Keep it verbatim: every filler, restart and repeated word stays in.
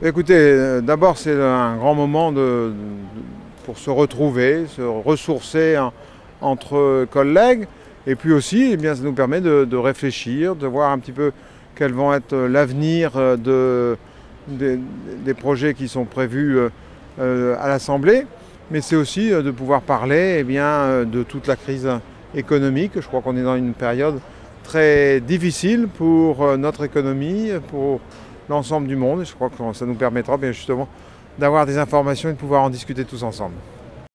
Écoutez, d'abord c'est un grand moment de, de, pour se retrouver, se ressourcer en, entre collègues. Et puis aussi, eh bien, ça nous permet de, de réfléchir, de voir un petit peu quels vont être l'avenir de, de, des projets qui sont prévus euh, à l'Assemblée. Mais c'est aussi de pouvoir parler eh bien, de toute la crise économique. Je crois qu'on est dans une période très difficile pour notre économie, pour l'ensemble du monde. Et je crois que ça nous permettra bien justement d'avoir des informations et de pouvoir en discuter tous ensemble.